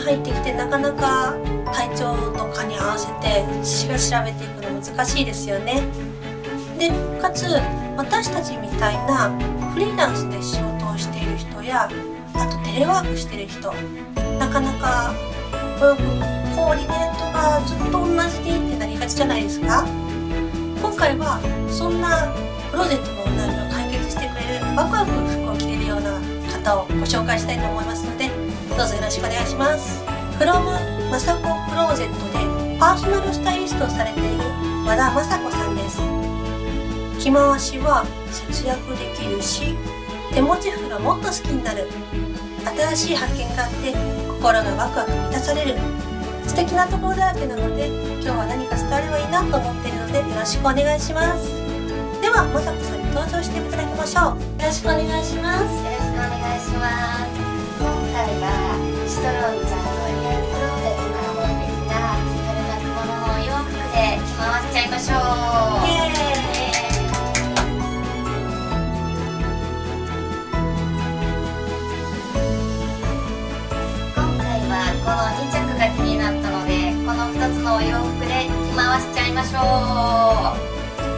入ってきてなかなか体調とかに合わせて調べていくの難しいですよね。でかつ私たちみたいなフリーランスで仕事をしている人やあとテレワークしている人、なかなかコーディネートがずっと同じでってなりがちじゃないですか。今回はそんなクローゼットのお悩みを解決してくれるワクワク服を着れるような方をご紹介したいと思いますので、どうぞよろしくお願いします。from まさこクローゼットでパーソナルスタイリストをされている和田雅子さんです。着回しは節約できるし、手持ち服がもっと好きになる、新しい発見があって心がワクワク満たされる素敵なところだらけなので、今日は何か伝わればいいなと思っているのでよろしくお願いします。では雅子さんに登場していただきましょう。よろしくお願いします。 よろしくお願いします。今回はシトロンちゃんのリアルクローゼットから持ってきた春夏物のお洋服で着回しちゃいましょう。 イエーイ。 今回はこの2着が気になったので、この2つのお洋服で着回しちゃいましょう。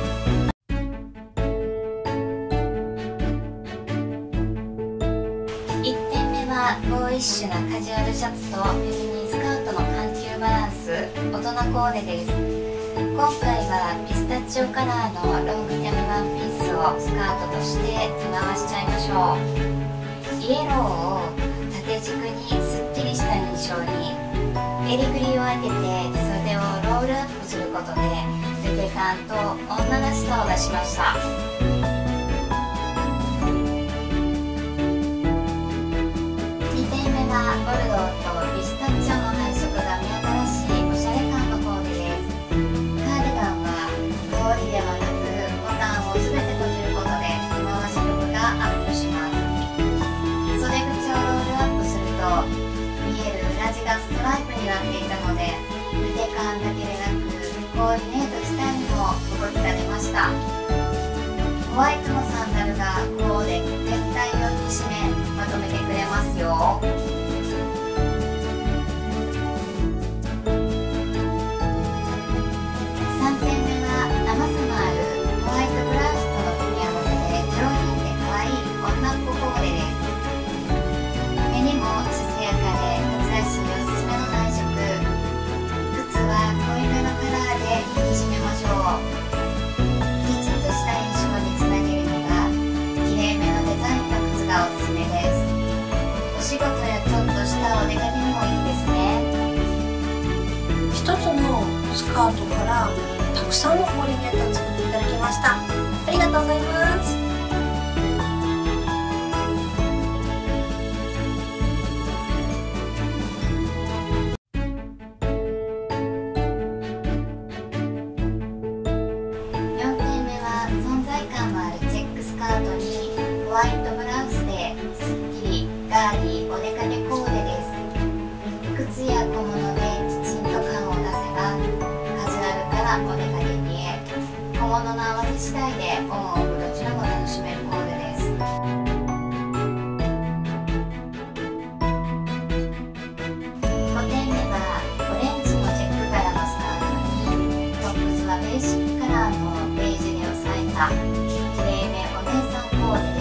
ボーイッシュなカジュアルシャツとフェミニンスカートの緩急バランス、大人コーデです。今回はピスタチオカラーのロングキャミワンピースをスカートとして着回しちゃいましょう。イエローを縦軸にすっきりした印象に、襟ぐりを上げて袖をロールアップすることで抜け感と女らしさを出しました。ボルドーとピスタチオの配色が目新しいおしゃれ感のコーデです。カーディガンは通りではなくボタンを全て閉じることで着回し力がアップします。袖口をロールアップすると見える裏地がストライプになっていたので、抜け感だけでなくコーディネート自体にも動きが出ました。ホワイトのサンダルがコーデ全体を引き締めまとめてくれますよ。 一つのスカートからたくさんのコーディネートを作っていただきました。ありがとうございます。 4点目は存在感のあるチェックスカートにホワイトブラウスですっきりガーリーお出かけコーデです。靴や小物できちんと感を出せばカジュアルからお出かけにへ、小物の合わせ次第でオンオフどちらも楽しめるコーデです。5点目はオレンジのチェック柄のスカートにトップスはベーシックカラーのベージュで抑えたきれいめお姉さんコーデです。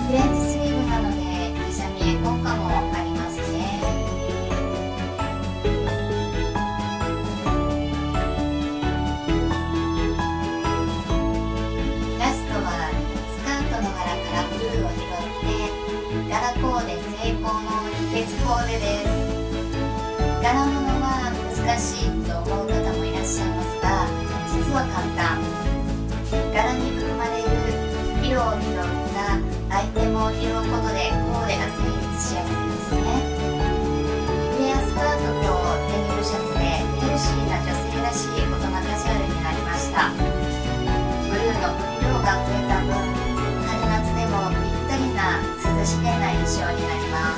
フレンチスリーブなのできしゃみ効果もありますね。ラストはスカートの柄からブルーを拾って柄コーデ成功の秘訣コーデです。柄物は難しいと思う方もいらっしゃいますが、実は簡単。柄に含まれる色を拾ったアイテムを拾うことでコーデが成立しやすいですね。フレアスカートとデニムシャツでヘルシーな女性らしい大人カジュアルになりました。ブルーの分量が増えた分、春夏でもぴったりな涼しげな印象になります。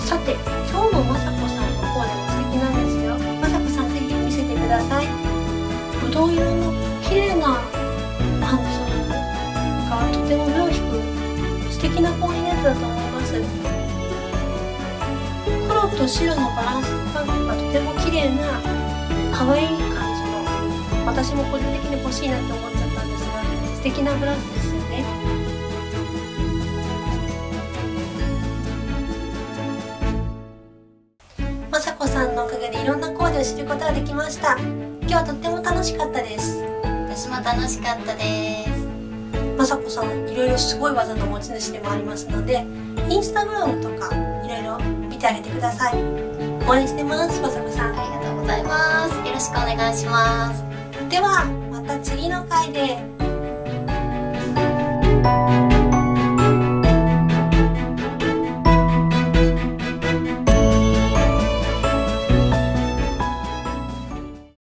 さて今日の雅子さんのコーデも素敵なんですよ。雅子さんぜひ見せてください。ぶどう色の綺麗なパンツがとても目を引く素敵なコーディネートだと思います。黒と白のバランス感覚がとても綺麗な可愛い感じの、私も個人的に欲しいなって思っちゃったんですが、素敵なブラウスですよね。まさこさんのおかげでいろんなコーデを知ることができました。今日はとっても楽しかったです。 私も楽しかったです。 まさこさんいろいろすごい技の持ち主でもありますので、インスタグラムとかいろいろ見てあげてください。応援してます、まさこさん。 ありがとうございます。よろしくお願いします。 ではまた次の回で。